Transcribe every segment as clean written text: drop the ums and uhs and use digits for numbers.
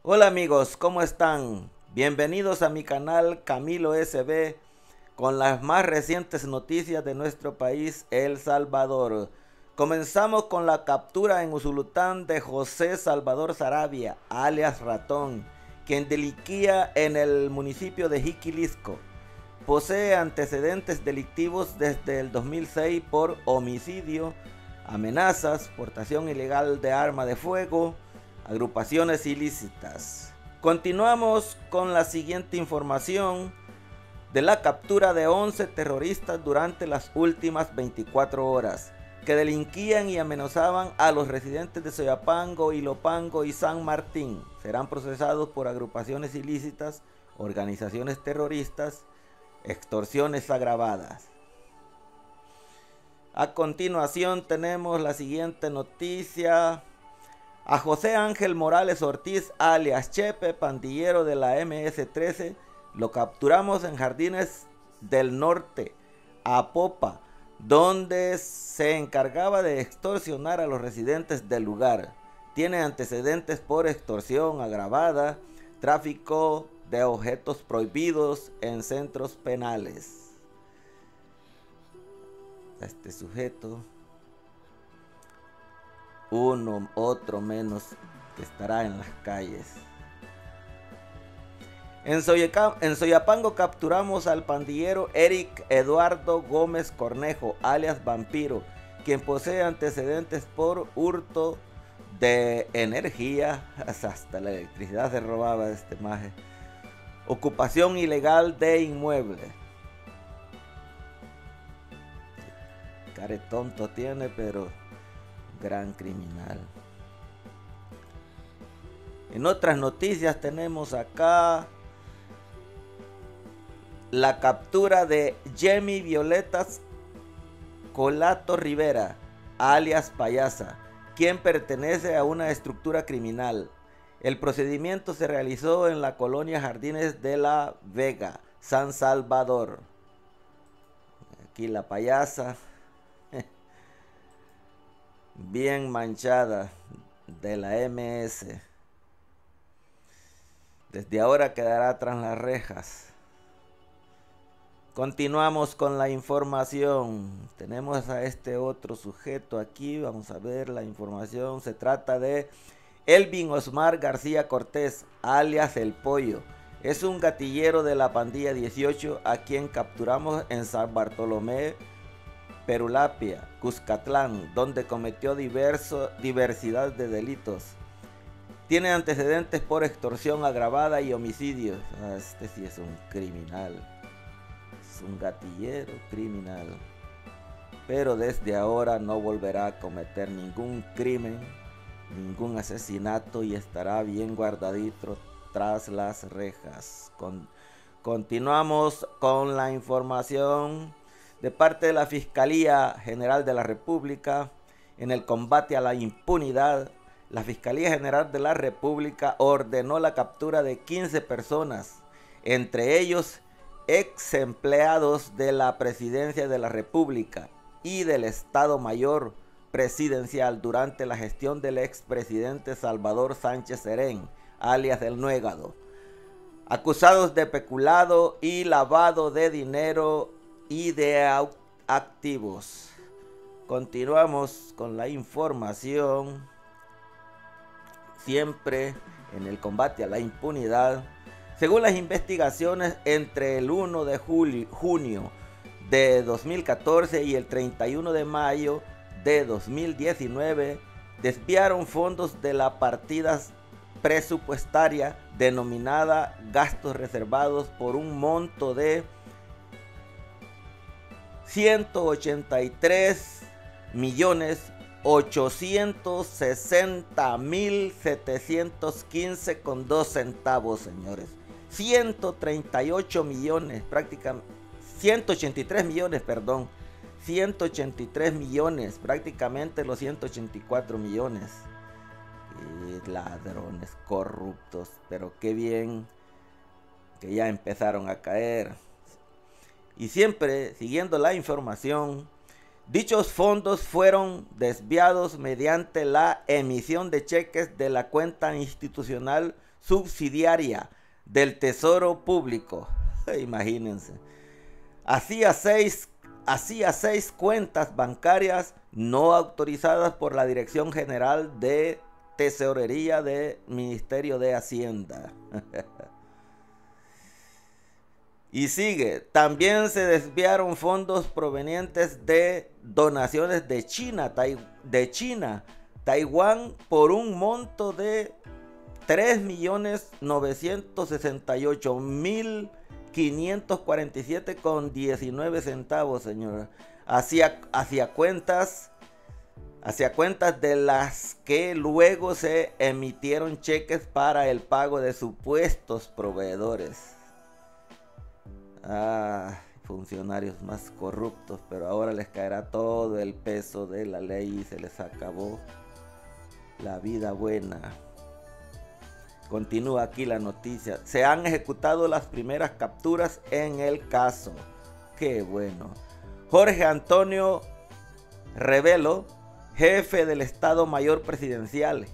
Hola amigos, ¿cómo están? Bienvenidos a mi canal Camilo SB con las más recientes noticias de nuestro país, El Salvador. Comenzamos con la captura en Usulután de José Salvador Saravia, alias Ratón, quien delinquía en el municipio de Jiquilisco. Posee antecedentes delictivos desde el 2006 por homicidio, amenazas, portación ilegal de arma de fuego, agrupaciones ilícitas. Continuamos con la siguiente información de la captura de 11 terroristas durante las últimas 24 horas que delinquían y amenazaban a los residentes de Soyapango, Ilopango y San Martín. Serán procesados por agrupaciones ilícitas, organizaciones terroristas, extorsiones agravadas. A continuación tenemos la siguiente noticia. A José Ángel Morales Ortiz, alias Chepe, pandillero de la MS-13, lo capturamos en Jardines del Norte, Apopa, donde se encargaba de extorsionar a los residentes del lugar. Tiene antecedentes por extorsión agravada, tráfico de objetos prohibidos en centros penales. Este sujeto, uno otro menos, que estará en las calles. En Soyapango capturamos al pandillero Eric Eduardo Gómez Cornejo, alias Vampiro, quien posee antecedentes por hurto de energía, hasta la electricidad se robaba este maje, ocupación ilegal de inmuebles. Care tonto tiene, pero gran criminal. En otras noticias tenemos acá la captura de Yemi Violetas Colato Rivera, alias Payasa, quien pertenece a una estructura criminal. El procedimiento se realizó en la colonia Jardines de la Vega, San Salvador. Aquí la payasa, bien manchada, de la MS. Desde ahora quedará tras las rejas. Continuamos con la información. Tenemos a este otro sujeto aquí. Vamos a ver la información. Se trata de Elvin Osmar García Cortés, alias El Pollo. Es un gatillero de la pandilla 18 a quien capturamos en San Bartolomé, Perulapia, Cuscatlán, donde cometió diversidad de delitos. Tiene antecedentes por extorsión agravada y homicidios. Este sí es un criminal. Es un gatillero criminal. Pero desde ahora no volverá a cometer ningún crimen, ningún asesinato y estará bien guardadito tras las rejas. Continuamos con la información de parte de la Fiscalía General de la República. En el combate a la impunidad, la Fiscalía General de la República ordenó la captura de 15 personas, entre ellos ex empleados de la Presidencia de la República y del Estado Mayor Presidencial durante la gestión del expresidente Salvador Sánchez Serén, alias El Nuegado, acusados de peculado y lavado de dinero y de activos. Continuamos con la información. Siempre en el combate a la impunidad. Según las investigaciones, entre el 1 de junio de 2014 y el 31 de mayo de 2019, desviaron fondos de la partida presupuestaria denominada gastos reservados por un monto de 183.860.715,2 centavos, señores. 138 millones, prácticamente 183 millones, perdón. 183 millones, prácticamente los 184 millones. Y ladrones corruptos, pero qué bien que ya empezaron a caer. Y siempre siguiendo la información, Dichos fondos fueron desviados mediante la emisión de cheques de la cuenta institucional subsidiaria del Tesoro Público. Imagínense. Hacía seis cuentas bancarias no autorizadas por la Dirección General de Tesorería del Ministerio de Hacienda. Y sigue, también se desviaron fondos provenientes de donaciones de China, Taiwán, por un monto de 3.968.547,19 centavos, señora. Hacia cuentas de las que luego se emitieron cheques para el pago de supuestos proveedores. Funcionarios más corruptos, pero ahora les caerá todo el peso de la ley y se les acabó la vida buena. Continúa aquí la noticia. Se han ejecutado las primeras capturas en el caso. Qué bueno. Jorge Antonio Rebelo, jefe del Estado Mayor Presidencial,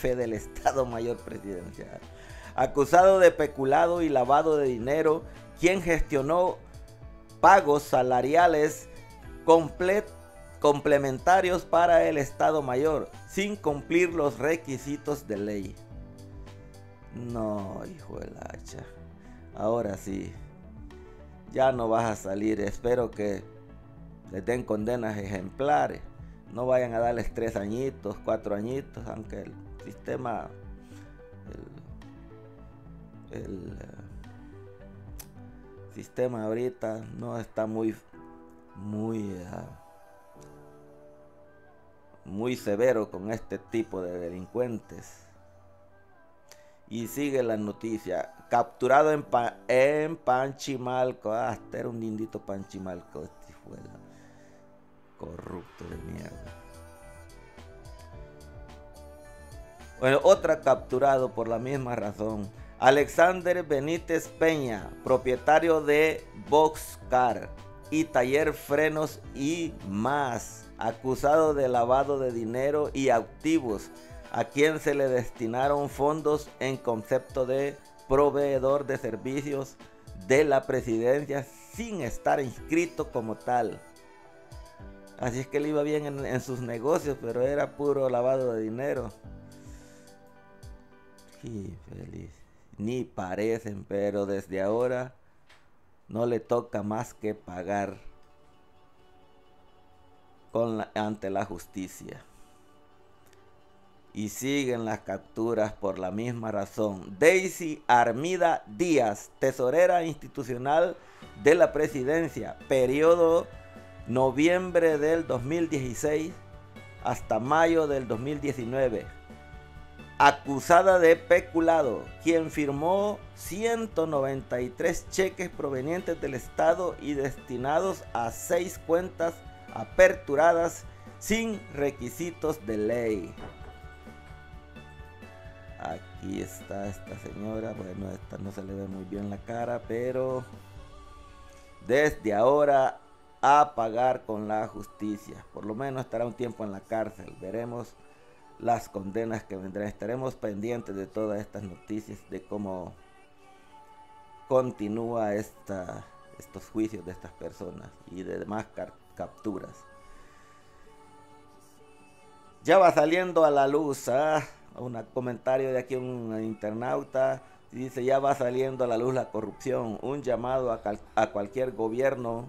acusado de peculado y lavado de dinero, quien gestionó pagos salariales complementarios para el Estado Mayor sin cumplir los requisitos de ley. No, hijo de la hacha. Ahora sí, ya no vas a salir. Espero que les den condenas ejemplares. No vayan a darles 3 añitos, 4 añitos, aunque el sistema, el sistema ahorita no está muy severo con este tipo de delincuentes. Y sigue la noticia. Capturado en Panchimalco. Este era un lindito Panchimalco. Este fue el corrupto de mierda. Bueno, otra capturado por la misma razón. Alexander Benítez Peña, propietario de Boxcar y Taller Frenos y más, acusado de lavado de dinero y activos, a quien se le destinaron fondos en concepto de proveedor de servicios de la presidencia sin estar inscrito como tal. Así es que le iba bien en sus negocios, pero era puro lavado de dinero. Y feliz. Ni parecen, pero desde ahora no le toca más que pagar ante la justicia. Y siguen las capturas por la misma razón. Daisy Armida Díaz, tesorera institucional de la presidencia, periodo noviembre del 2016 hasta mayo del 2019. Acusada de peculado, quien firmó 193 cheques provenientes del Estado y destinados a 6 cuentas aperturadas sin requisitos de ley. Aquí está esta señora. Bueno, esta no se le ve muy bien la cara, pero desde ahora a pagar con la justicia. Por lo menos estará un tiempo en la cárcel. Veremos las condenas que vendrán. Estaremos pendientes de todas estas noticias, de cómo continúa estos juicios de estas personas y de demás capturas. Ya va saliendo a la luz, un comentario de aquí un internauta dice: ya va saliendo a la luz la corrupción, un llamado a cualquier gobierno,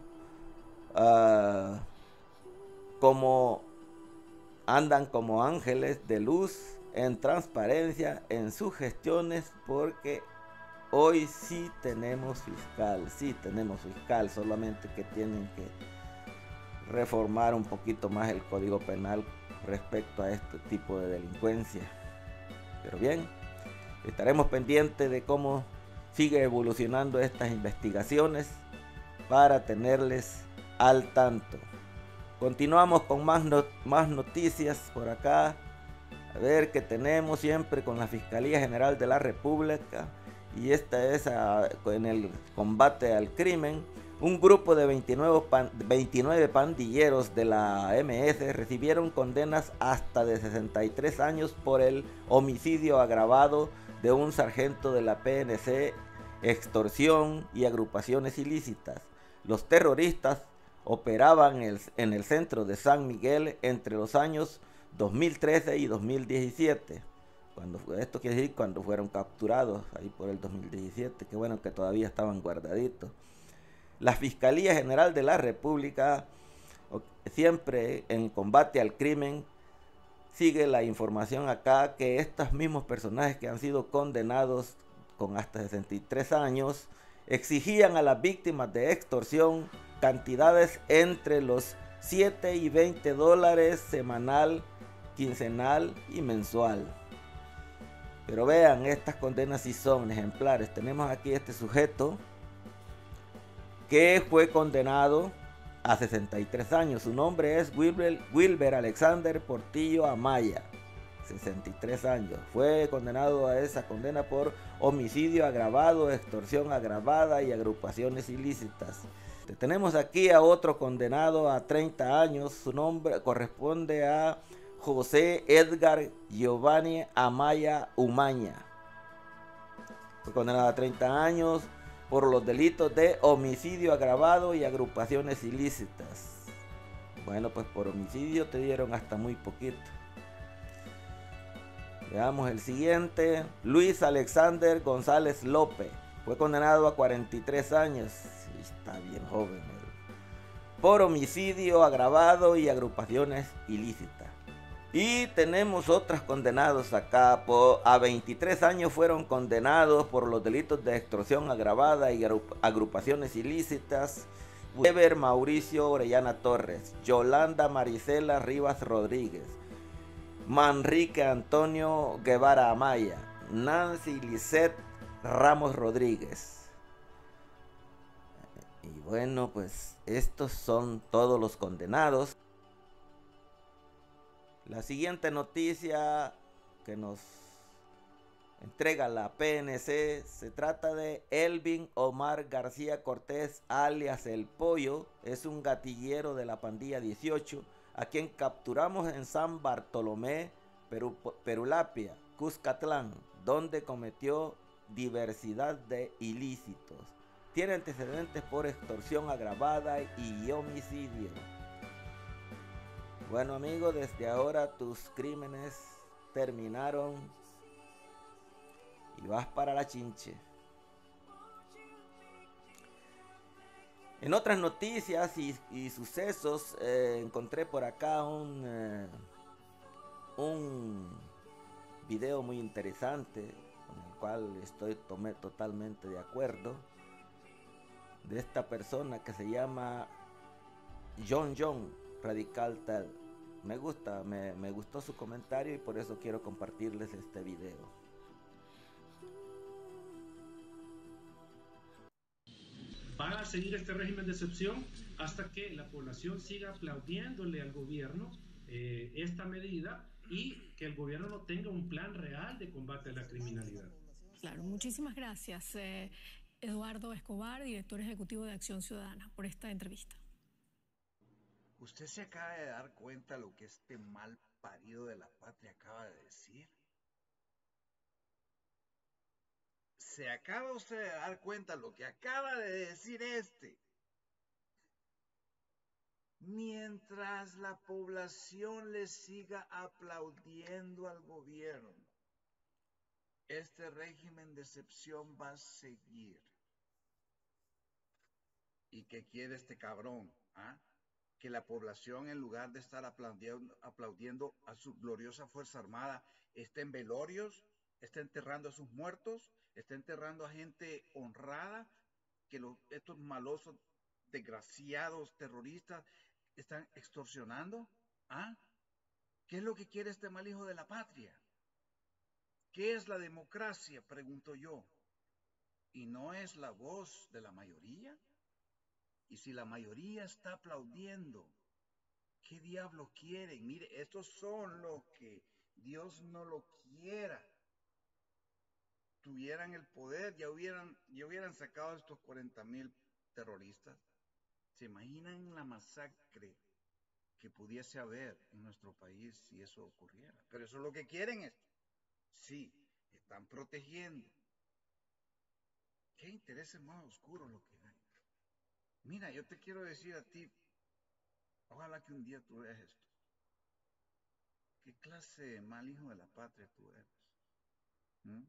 como andan como ángeles de luz en transparencia en sus gestiones, porque hoy sí tenemos fiscal, solamente que tienen que reformar un poquito más el Código Penal respecto a este tipo de delincuencia. Pero bien, estaremos pendientes de cómo sigue evolucionando estas investigaciones para tenerles al tanto. Continuamos con más noticias por acá. A ver qué tenemos siempre con la Fiscalía General de la República. Y esta es en el combate al crimen. Un grupo de 29 pandilleros de la MS recibieron condenas hasta de 63 años por el homicidio agravado de un sargento de la PNC, extorsión y agrupaciones ilícitas. Los terroristas operaban en el centro de San Miguel entre los años 2013 y 2017. Esto quiere decir cuando fueron capturados ahí por el 2017. Qué bueno que todavía estaban guardaditos. La Fiscalía General de la República, siempre en combate al crimen, sigue la información acá que estos mismos personajes que han sido condenados con hasta 63 años exigían a las víctimas de extorsión cantidades entre los 7 y 20 dólares semanal, quincenal y mensual. Pero vean, estas condenas sí son ejemplares. Tenemos aquí este sujeto que fue condenado a 63 años. Su nombre es Wilber Alexander Portillo Amaya, 63 años. Fue condenado a esa condena por homicidio agravado, extorsión agravada y agrupaciones ilícitas. Tenemos aquí a otro condenado a 30 años. Su nombre corresponde a José Edgar Giovanni Amaya Umaña. Fue condenado a 30 años por los delitos de homicidio agravado y agrupaciones ilícitas. Bueno, pues por homicidio te dieron hasta muy poquito. Veamos el siguiente. Luis Alexander González López. Fue condenado a 43 años. Sí, está bien joven. Por homicidio agravado y agrupaciones ilícitas. Y tenemos otros condenados acá. A 23 años fueron condenados por los delitos de extorsión agravada y agrupaciones ilícitas. Weber Mauricio Orellana Torres, Yolanda Marisela Rivas Rodríguez, Manrique Antonio Guevara Amaya, Nancy Lisette Ramos Rodríguez. Y bueno, pues estos son todos los condenados. La siguiente noticia que nos entrega la PNC se trata de Elvin Omar García Cortés, alias El Pollo. Es un gatillero de la pandilla 18, a quien capturamos en San Bartolomé, Perulapia, Cuscatlán, donde cometió diversidad de ilícitos. Tiene antecedentes por extorsión agravada y homicidio. Bueno, amigo, desde ahora tus crímenes terminaron y vas para la chinche. En otras noticias y sucesos, encontré por acá un video muy interesante con el cual estoy totalmente de acuerdo, de esta persona que se llama John Radical Tal. Me gustó su comentario y por eso quiero compartirles este video. Va a seguir este régimen de excepción hasta que la población siga aplaudiéndole al gobierno esta medida y que el gobierno no tenga un plan real de combate a la criminalidad. Claro, muchísimas gracias, Eduardo Escobar, director ejecutivo de Acción Ciudadana, por esta entrevista. ¿Usted se acaba de dar cuenta lo que este mal parido de la patria acaba de decir? ¿Se acaba usted de dar cuenta lo que acaba de decir este? Mientras la población le siga aplaudiendo al gobierno, este régimen de excepción va a seguir. ¿Y qué quiere este cabrón? ¿Ah? Que la población, en lugar de estar aplaudiendo a su gloriosa Fuerza Armada, esté en velorios, esté enterrando a sus muertos, esté enterrando a gente honrada, que estos malosos, desgraciados, terroristas, están extorsionando. ¿Ah? ¿Qué es lo que quiere este mal hijo de la patria? ¿Qué es la democracia? Pregunto yo. ¿Y no es la voz de la mayoría? Y si la mayoría está aplaudiendo, ¿qué diablos quieren? Mire, estos son los que Dios no lo quiera. Tuvieran el poder, ya hubieran sacado a estos 40,000 terroristas. ¿Se imaginan la masacre que pudiese haber en nuestro país si eso ocurriera? Pero eso es lo que quieren esto. Sí, están protegiendo. ¿Qué intereses más oscuros lo que hay? Mira, yo te quiero decir a ti, ojalá que un día tú veas esto. ¿Qué clase de mal hijo de la patria tú eres? ¿Mm?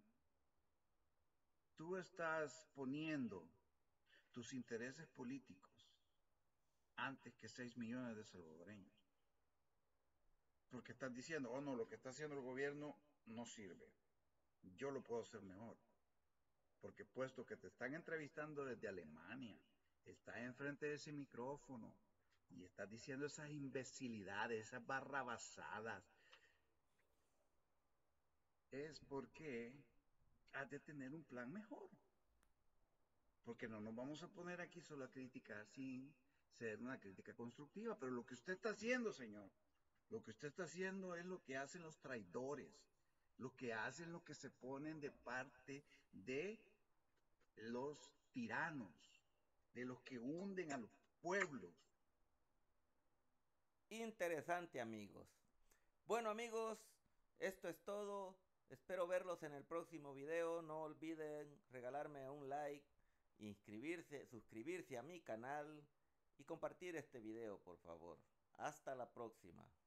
Tú estás poniendo tus intereses políticos antes que 6 millones de salvadoreños. Porque estás diciendo, oh no, lo que está haciendo el gobierno no sirve. Yo lo puedo hacer mejor. Porque puesto que te están entrevistando desde Alemania, estás enfrente de ese micrófono y estás diciendo esas imbecilidades, esas barrabasadas, es porque has de tener un plan mejor. Porque no nos vamos a poner aquí solo a criticar sin ser una crítica constructiva. Pero lo que usted está haciendo, señor, lo que usted está haciendo es lo que hacen los traidores, lo que hacen los que se ponen de parte de los tiranos, de los que hunden a los pueblos. Interesante, amigos. Bueno, amigos, esto es todo. Espero verlos en el próximo video. No olviden regalarme un like, inscribirse, suscribirse a mi canal y compartir este video, por favor. Hasta la próxima.